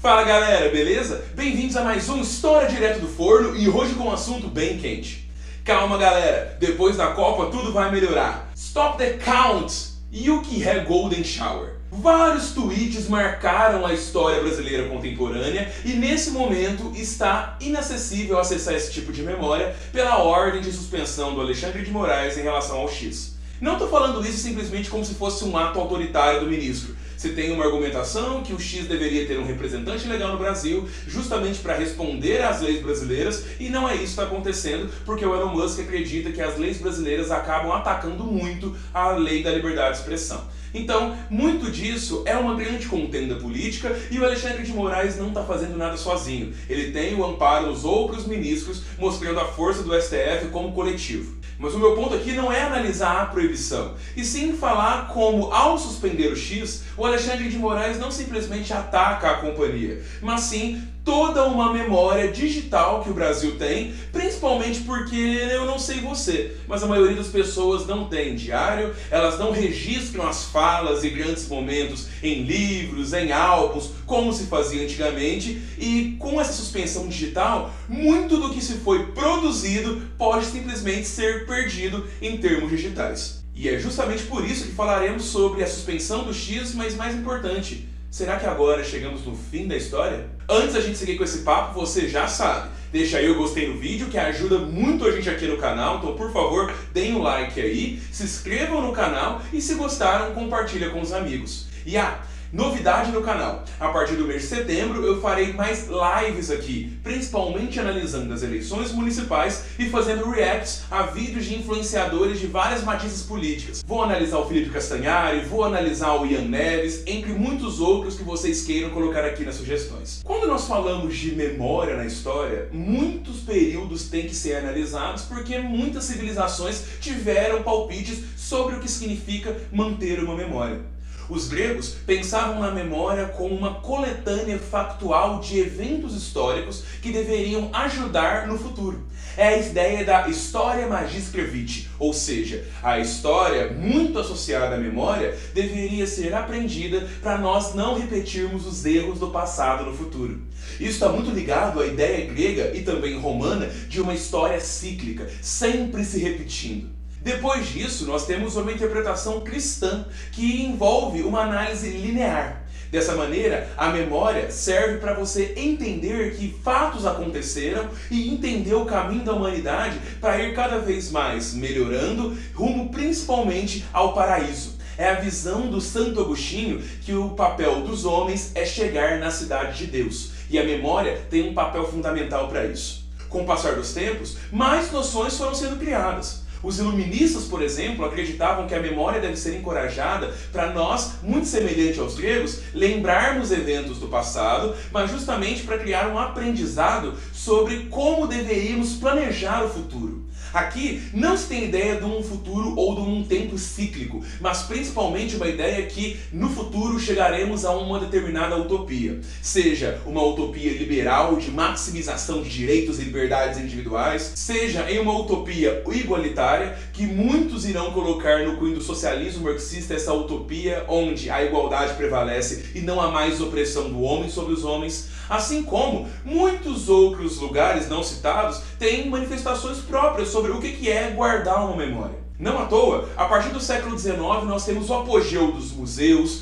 Fala galera, beleza? Bem-vindos a mais um História Direto do Forno e hoje com um assunto bem quente. Calma galera, depois da Copa tudo vai melhorar. Stop the count! E o que é Golden Shower? Vários tweets marcaram a história brasileira contemporânea e nesse momento está inacessível acessar esse tipo de memória pela ordem de suspensão do Alexandre de Moraes em relação ao X. Não estou falando isso simplesmente como se fosse um ato autoritário do ministro. Se tem uma argumentação que o X deveria ter um representante legal no Brasil justamente para responder às leis brasileiras, e não é isso que está acontecendo porque o Elon Musk acredita que as leis brasileiras acabam atacando muito a lei da liberdade de expressão. Então, muito disso é uma grande contenda política e o Alexandre de Moraes não está fazendo nada sozinho. Ele tem o amparo dos outros ministros, mostrando a força do STF como coletivo. Mas o meu ponto aqui não é analisar a proibição, e sim falar como, ao suspender o X, o Alexandre de Moraes não simplesmente ataca a companhia, mas sim toda uma memória digital que o Brasil tem, principalmente porque eu não sei você, mas a maioria das pessoas não tem diário, elas não registram as falas e grandes momentos em livros, em álbuns, como se fazia antigamente, e com essa suspensão digital, muito do que se foi produzido pode simplesmente ser perdido em termos digitais. E é justamente por isso que falaremos sobre a suspensão do X, mas mais importante, será que agora chegamos no fim da história? Antes da gente seguir com esse papo, você já sabe, deixa aí o gostei no vídeo que ajuda muito a gente aqui no canal, então por favor, deem um like aí, se inscrevam no canal e se gostaram, compartilha com os amigos. E novidade no canal, a partir do mês de setembro eu farei mais lives aqui, principalmente analisando as eleições municipais e fazendo reacts a vídeos de influenciadores de várias matizes políticas. Vou analisar o Felipe Castanhari, vou analisar o Ian Neves, entre muitos outros que vocês queiram colocar aqui nas sugestões. Quando nós falamos de memória na história, muitos períodos têm que ser analisados porque muitas civilizações tiveram palpites sobre o que significa manter uma memória. Os gregos pensavam na memória como uma coletânea factual de eventos históricos que deveriam ajudar no futuro. É a ideia da Historia Magistra Vitae, ou seja, a história, muito associada à memória, deveria ser aprendida para nós não repetirmos os erros do passado no futuro. Isso está muito ligado à ideia grega e também romana de uma história cíclica, sempre se repetindo. Depois disso, nós temos uma interpretação cristã que envolve uma análise linear. Dessa maneira, a memória serve para você entender que fatos aconteceram e entender o caminho da humanidade para ir cada vez mais melhorando, rumo principalmente ao paraíso. É a visão do Santo Agostinho que o papel dos homens é chegar na cidade de Deus. E a memória tem um papel fundamental para isso. Com o passar dos tempos, mais noções foram sendo criadas. Os iluministas, por exemplo, acreditavam que a memória deve ser encorajada para nós, muito semelhante aos gregos, lembrarmos eventos do passado, mas justamente para criar um aprendizado sobre como deveríamos planejar o futuro. Aqui não se tem ideia de um futuro ou de um tempo cíclico, mas principalmente uma ideia que no futuro chegaremos a uma determinada utopia. Seja uma utopia liberal de maximização de direitos e liberdades individuais, seja em uma utopia igualitária, que muitos irão colocar no cunho do socialismo marxista essa utopia onde a igualdade prevalece e não há mais opressão do homem sobre os homens, assim como muitos outros lugares não citados têm manifestações próprias sobre o que é guardar uma memória. Não à toa, a partir do século XIX nós temos o apogeu dos museus,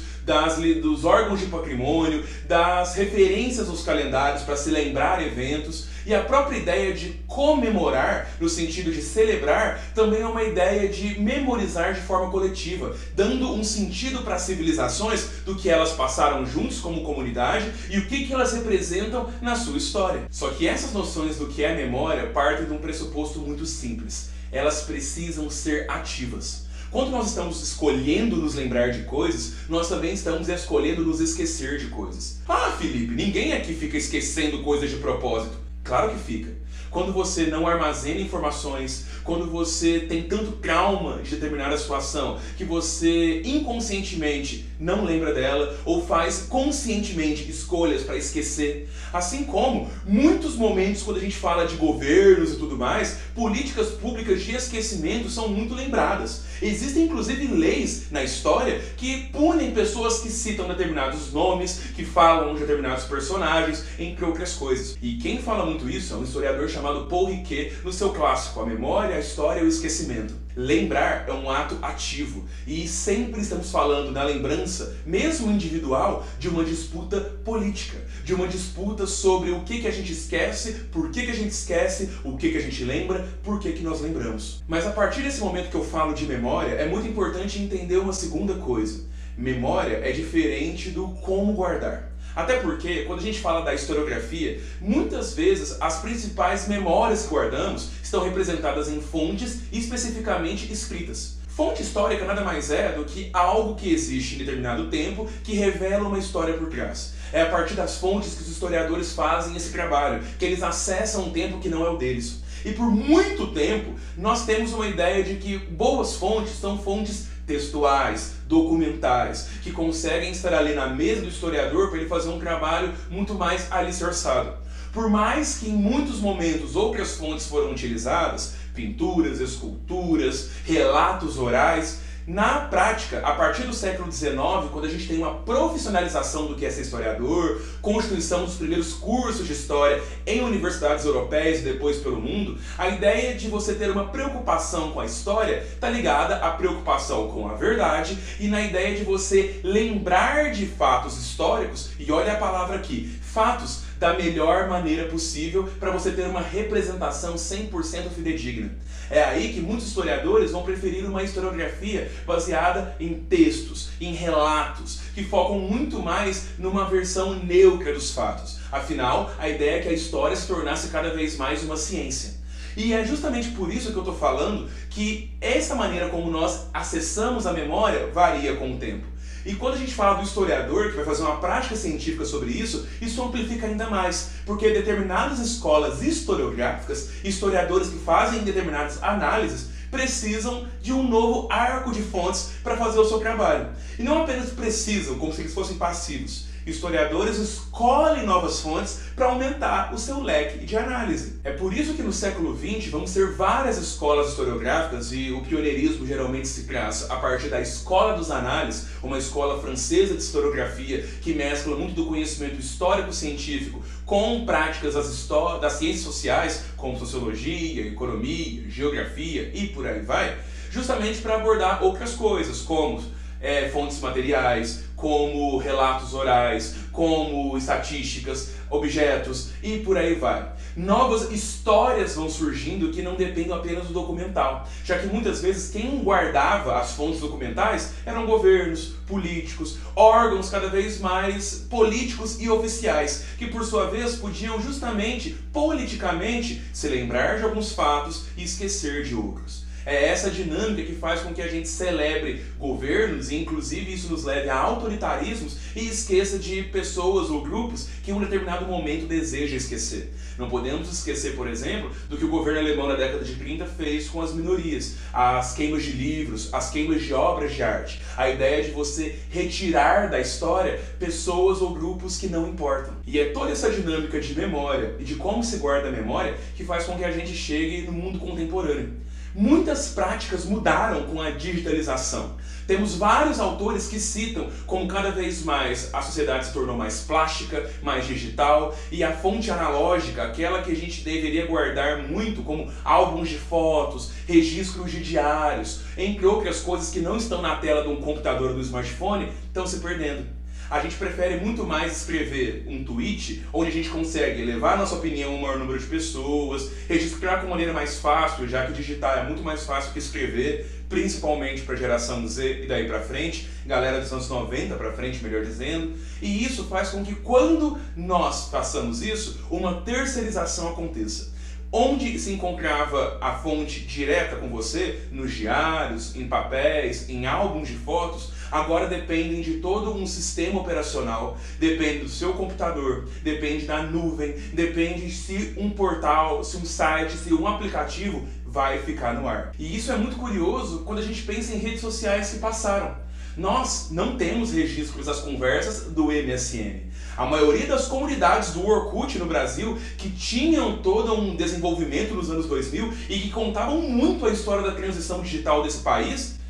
dos órgãos de patrimônio, das referências aos calendários para se lembrar eventos, e a própria ideia de comemorar, no sentido de celebrar, também é uma ideia de memorizar de forma coletiva, dando um sentido para as civilizações do que elas passaram juntos como comunidade e o que elas representam na sua história. Só que essas noções do que é memória partem de um pressuposto muito simples. Elas precisam ser ativas. Quando nós estamos escolhendo nos lembrar de coisas, nós também estamos escolhendo nos esquecer de coisas. Felipe, ninguém aqui fica esquecendo coisas de propósito. Claro que fica. Quando você não armazena informações, quando você tem tanto trauma de determinada situação que você inconscientemente não lembra dela ou faz conscientemente escolhas para esquecer. Assim como muitos momentos quando a gente fala de governos e tudo mais, políticas públicas de esquecimento são muito lembradas. Existem inclusive leis na história que punem pessoas que citam determinados nomes, que falam de determinados personagens, entre outras coisas. E quem fala muito isso é um historiador chamado Paul Riquet, no seu clássico A Memória, a História e o Esquecimento. Lembrar é um ato ativo e sempre estamos falando na lembrança, mesmo individual, de uma disputa política, de uma disputa sobre o que a gente esquece, por que a gente esquece, o que a gente lembra, por que nós lembramos. Mas a partir desse momento que eu falo de memória, é muito importante entender uma segunda coisa. Memória é diferente do como guardar. Até porque, quando a gente fala da historiografia, muitas vezes as principais memórias que guardamos estão representadas em fontes especificamente escritas. Fonte histórica nada mais é do que algo que existe em determinado tempo que revela uma história por trás. É a partir das fontes que os historiadores fazem esse trabalho, que eles acessam um tempo que não é o deles. E por muito tempo, nós temos uma ideia de que boas fontes são fontes textuais, documentais, que conseguem estar ali na mesa do historiador para ele fazer um trabalho muito mais alicerçado. Por mais que em muitos momentos outras fontes foram utilizadas, pinturas, esculturas, relatos orais, na prática, a partir do século XIX, quando a gente tem uma profissionalização do que é ser historiador, constituição dos primeiros cursos de história em universidades europeias e depois pelo mundo, a ideia de você ter uma preocupação com a história está ligada à preocupação com a verdade e na ideia de você lembrar de fatos históricos, e olha a palavra aqui, fatos da melhor maneira possível para você ter uma representação 100% fidedigna. É aí que muitos historiadores vão preferir uma historiografia baseada em textos, em relatos, que focam muito mais numa versão neutra dos fatos. Afinal, a ideia é que a história se tornasse cada vez mais uma ciência. E é justamente por isso que eu estou falando que essa maneira como nós acessamos a memória varia com o tempo. E quando a gente fala do historiador, que vai fazer uma prática científica sobre isso amplifica ainda mais, porque determinadas escolas historiográficas, historiadores que fazem determinadas análises, precisam de um novo arco de fontes para fazer o seu trabalho. E não apenas precisam, como se eles fossem passivos. Historiadores escolhem novas fontes para aumentar o seu leque de análise. É por isso que no século XX vamos ter várias escolas historiográficas e o pioneirismo geralmente se traça a partir da Escola dos Análises, uma escola francesa de historiografia que mescla muito do conhecimento histórico-científico com práticas das ciências sociais, como sociologia, economia, geografia e por aí vai, justamente para abordar outras coisas, como fontes materiais, como relatos orais, como estatísticas, objetos e por aí vai. Novas histórias vão surgindo que não dependem apenas do documental, já que muitas vezes quem guardava as fontes documentais eram governos, políticos, órgãos cada vez mais políticos e oficiais, que por sua vez podiam justamente, politicamente, se lembrar de alguns fatos e esquecer de outros. É essa dinâmica que faz com que a gente celebre governos e inclusive isso nos leve a autoritarismos e esqueça de pessoas ou grupos que em um determinado momento deseja esquecer. Não podemos esquecer, por exemplo, do que o governo alemão na década de 30 fez com as minorias, as queimas de livros, as queimas de obras de arte. A ideia de você retirar da história pessoas ou grupos que não importam. E é toda essa dinâmica de memória e de como se guarda a memória que faz com que a gente chegue no mundo contemporâneo. Muitas práticas mudaram com a digitalização. Temos vários autores que citam como cada vez mais a sociedade se tornou mais plástica, mais digital e a fonte analógica, aquela que a gente deveria guardar muito como álbuns de fotos, registros de diários, entre outras coisas que não estão na tela de um computador ou do smartphone, estão se perdendo. A gente prefere muito mais escrever um tweet onde a gente consegue levar a nossa opinião a um maior número de pessoas, registrar com maneira mais fácil, já que digitar é muito mais fácil que escrever, principalmente para a geração Z e daí para frente, galera dos anos 90 para frente, melhor dizendo. E isso faz com que quando nós façamos isso, uma terceirização aconteça. Onde se encontrava a fonte direta com você, nos diários, em papéis, em álbuns de fotos, agora dependem de todo um sistema operacional, depende do seu computador, depende da nuvem, depende se um portal, se um site, se um aplicativo vai ficar no ar. E isso é muito curioso quando a gente pensa em redes sociais que passaram. Nós não temos registros das conversas do MSN. A maioria das comunidades do Orkut no Brasil, que tinham todo um desenvolvimento nos anos 2000 e que contavam muito a história da transição digital desse país,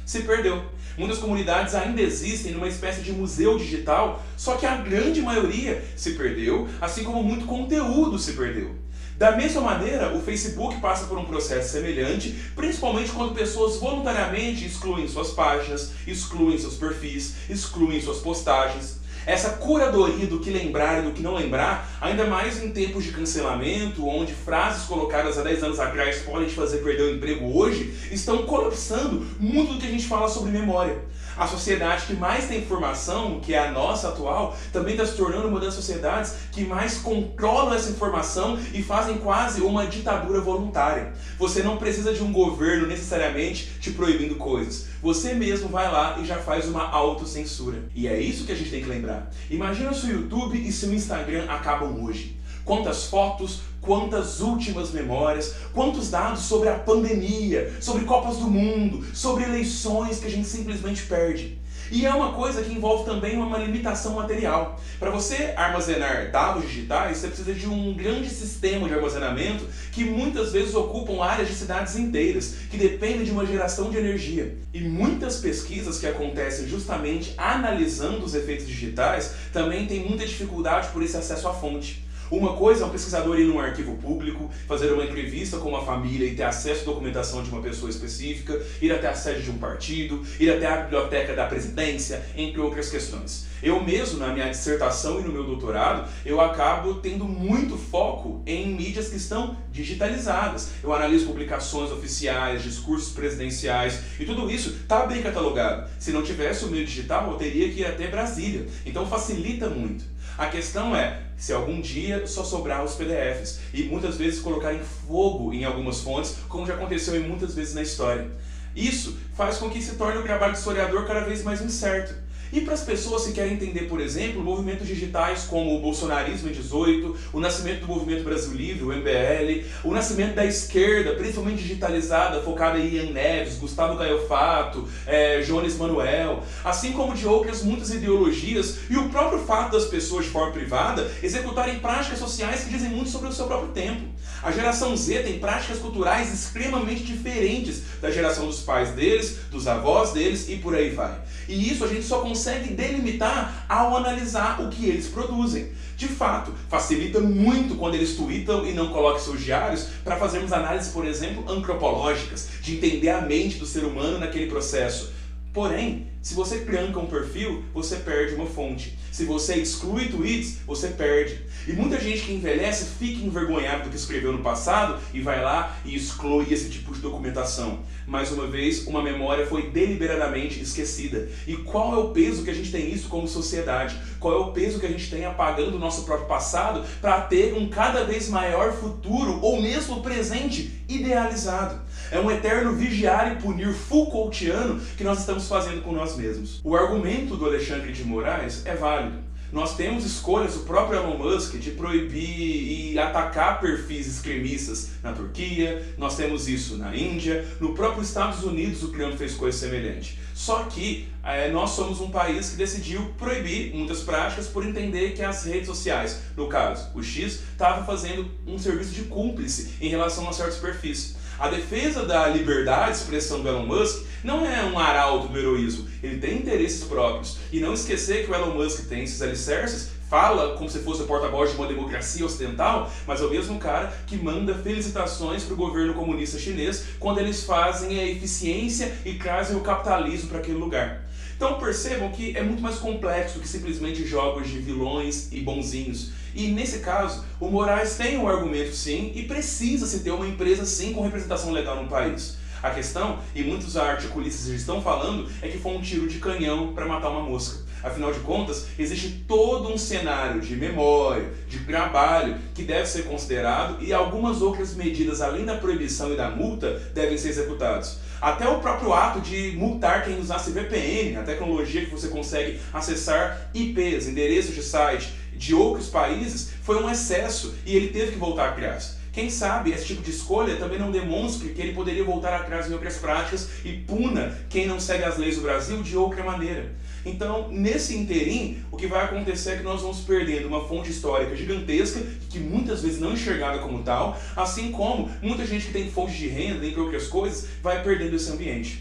se perdeu. Muitas comunidades ainda existem numa espécie de museu digital, só que a grande maioria se perdeu, assim como muito conteúdo se perdeu. Da mesma maneira, o Facebook passa por um processo semelhante, principalmente quando pessoas voluntariamente excluem suas páginas, excluem seus perfis, excluem suas postagens. Essa curadoria do que lembrar e do que não lembrar, ainda mais em tempos de cancelamento, onde frases colocadas há 10 anos atrás podem te fazer perder o emprego hoje, estão colapsando muito do que a gente fala sobre memória. A sociedade que mais tem informação, que é a nossa atual, também está se tornando uma das sociedades que mais controlam essa informação e fazem quase uma ditadura voluntária. Você não precisa de um governo necessariamente te proibindo coisas. Você mesmo vai lá e já faz uma autocensura. E é isso que a gente tem que lembrar. Imagina se o YouTube e se o Instagram acabam hoje. Quantas fotos, quantas últimas memórias, quantos dados sobre a pandemia, sobre Copas do Mundo, sobre eleições que a gente simplesmente perde. E é uma coisa que envolve também uma limitação material. Para você armazenar dados digitais, você precisa de um grande sistema de armazenamento que muitas vezes ocupam áreas de cidades inteiras, que dependem de uma geração de energia. E muitas pesquisas que acontecem justamente analisando os efeitos digitais também têm muita dificuldade por esse acesso à fonte. Uma coisa é um pesquisador ir num arquivo público, fazer uma entrevista com uma família e ter acesso à documentação de uma pessoa específica, ir até a sede de um partido, ir até a biblioteca da presidência, entre outras questões. Eu mesmo, na minha dissertação e no meu doutorado, eu acabo tendo muito foco em mídias que estão digitalizadas. Eu analiso publicações oficiais, discursos presidenciais, e tudo isso está bem catalogado. Se não tivesse o meio digital, eu teria que ir até Brasília. Então facilita muito. A questão é, se algum dia só sobrar os PDFs e muitas vezes colocarem fogo em algumas fontes, como já aconteceu em muitas vezes na história. Isso faz com que se torne o trabalho do historiador cada vez mais incerto. E para as pessoas que querem entender, por exemplo, movimentos digitais como o bolsonarismo em 18, o nascimento do Movimento Brasil Livre, o MBL, o nascimento da esquerda, principalmente digitalizada, focada em Ian Neves, Gustavo Gaiofato, Jones Manuel, assim como de outras muitas ideologias, e o próprio fato das pessoas de forma privada executarem práticas sociais que dizem muito sobre o seu próprio tempo. A geração Z tem práticas culturais extremamente diferentes da geração dos pais deles, dos avós deles e por aí vai. E isso a gente só consegue delimitar ao analisar o que eles produzem. De fato, facilita muito quando eles tweetam e não colocam seus diários para fazermos análises, por exemplo, antropológicas, de entender a mente do ser humano naquele processo. Porém, se você tranca um perfil, você perde uma fonte. Se você exclui tweets, você perde. E muita gente que envelhece fica envergonhada do que escreveu no passado e vai lá e exclui esse tipo de documentação. Mais uma vez, uma memória foi deliberadamente esquecida. E qual é o peso que a gente tem isso como sociedade? Qual é o peso que a gente tem apagando o nosso próprio passado para ter um cada vez maior futuro ou mesmo presente idealizado? É um eterno vigiar e punir Foucaultiano que nós estamos fazendo com nós mesmos. O argumento do Alexandre de Moraes é válido. Nós temos escolhas, o próprio Elon Musk, de proibir e atacar perfis extremistas na Turquia, nós temos isso na Índia, no próprio Estados Unidos o Trump fez coisa semelhante. Só que nós somos um país que decidiu proibir muitas práticas por entender que as redes sociais, no caso o X, estava fazendo um serviço de cúmplice em relação a certos perfis. A defesa da liberdade de expressão do Elon Musk não é um arauto do heroísmo, ele tem interesses próprios. E não esquecer que o Elon Musk tem esses alicerces, fala como se fosse o porta-voz de uma democracia ocidental, mas é o mesmo cara que manda felicitações para o governo comunista chinês quando eles fazem a eficiência e trazem o capitalismo para aquele lugar. Então percebam que é muito mais complexo do que simplesmente jogos de vilões e bonzinhos. E nesse caso, o Moraes tem um argumento sim, e precisa-se ter uma empresa sim com representação legal no país. A questão, e muitos articulistas já estão falando, é que foi um tiro de canhão para matar uma mosca. Afinal de contas, existe todo um cenário de memória, de trabalho, que deve ser considerado e algumas outras medidas, além da proibição e da multa, devem ser executados. Até o próprio ato de multar quem usasse VPN, a tecnologia que você consegue acessar IPs, endereços de site de outros países, foi um excesso e ele teve que voltar atrás. Quem sabe esse tipo de escolha também não demonstre que ele poderia voltar atrás em outras práticas e puna quem não segue as leis do Brasil de outra maneira. Então, nesse interim, o que vai acontecer é que nós vamos perdendo uma fonte histórica gigantesca, que muitas vezes não é enxergada como tal, assim como muita gente que tem fonte de renda, entre outras coisas, vai perdendo esse ambiente.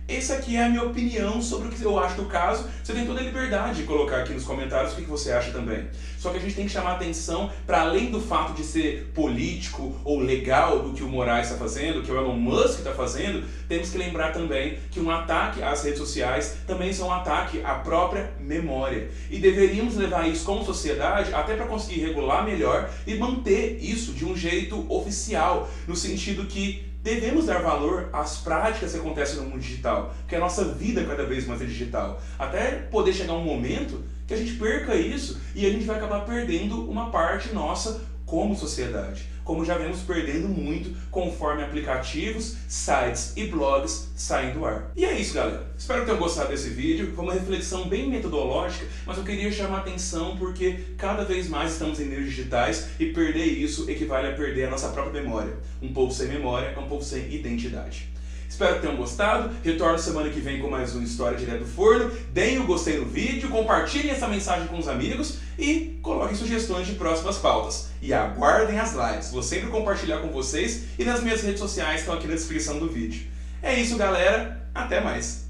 Essa aqui é a minha opinião sobre o que eu acho do caso. Você tem toda a liberdade de colocar aqui nos comentários o que você acha também. Só que a gente tem que chamar atenção para além do fato de ser político ou legal do que o Moraes está fazendo, que o Elon Musk está fazendo, temos que lembrar também que um ataque às redes sociais também é um ataque à própria memória. E deveríamos levar isso como sociedade até para conseguir regular melhor e manter isso de um jeito oficial, no sentido que devemos dar valor às práticas que acontecem no mundo digital, porque a nossa vida cada vez mais é digital. Até poder chegar um momento que a gente perca isso e a gente vai acabar perdendo uma parte nossa como sociedade, como já vemos perdendo muito conforme aplicativos, sites e blogs saem do ar. E é isso, galera. Espero que tenham gostado desse vídeo. Foi uma reflexão bem metodológica, mas eu queria chamar a atenção porque cada vez mais estamos em meios digitais e perder isso equivale a perder a nossa própria memória. Um povo sem memória é um povo sem identidade. Espero que tenham gostado. Retorno semana que vem com mais uma História Direto do Forno. Deem o gostei no vídeo, compartilhem essa mensagem com os amigos e coloquem sugestões de próximas pautas. E aguardem as lives. Vou sempre compartilhar com vocês e nas minhas redes sociais que estão aqui na descrição do vídeo. É isso, galera. Até mais.